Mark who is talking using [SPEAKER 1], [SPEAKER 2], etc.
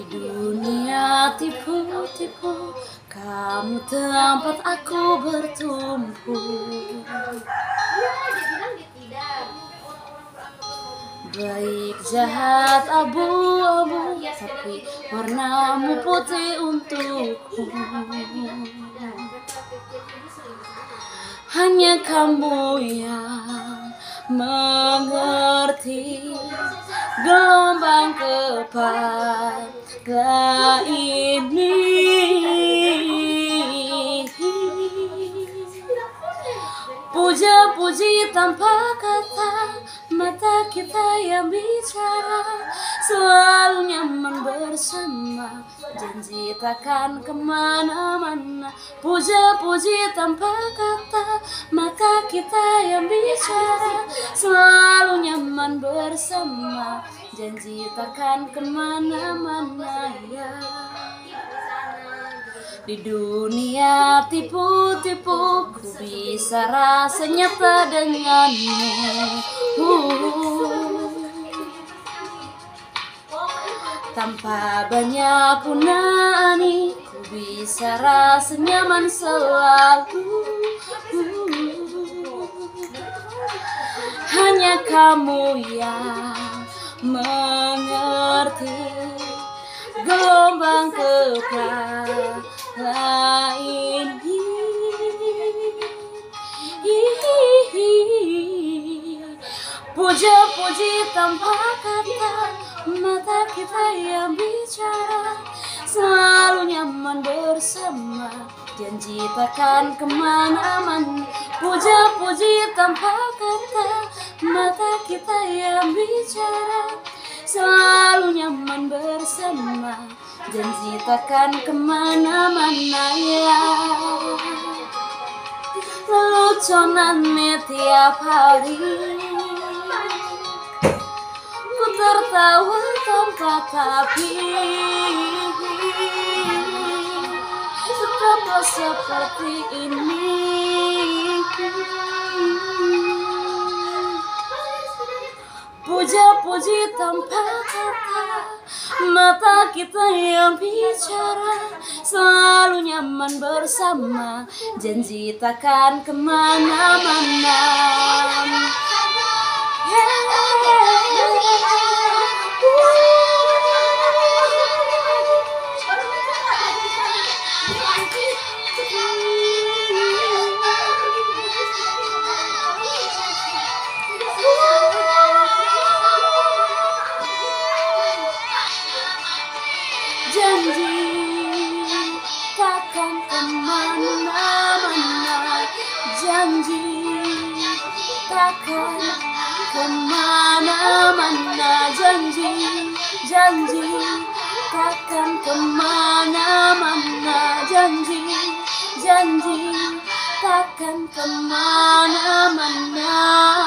[SPEAKER 1] Dunia tipu-tipu, kamu tempat aku bertumpu. Baik jahat abu-abu, tapi warnamu putih untukku. Hanya kamu yang mengerti gelombang kepala ini. Puja-puji tanpa kata, mata kita yang bicara, selalu nyaman bersama, janji takkan kemana-mana. Puja-puji tanpa kata, mata kita yang bicara, selalu nyaman bersama, janji takkan kemana-mana ya. Di dunia tipu-tipu, ku bisa rasa nyata denganmu. Tanpa banyak punani, ku bisa rasa nyaman selalu. Hanya kamu yang mengerti gelombang kepala ini. Puja-puji tanpa kata, mata kita yang bicara, selalu nyaman bersama, janji takkan kemana-mana. Puja-puji tanpa kata, mata kita yang bicara, selalu nyaman bersama, janji takkan kemana-mana ya. Leluconannya tiap hari, ku tertawa tanpa tapi, tetaplah seperti ini. Puja-puji tanpa kata, mata kita yang bicara, selalu nyaman bersama, janji takkan kemana-mana. Janji takkan kemana-mana, janji takkan kemana-mana, janji takkan kemana-mana, janji takkan kemana-mana.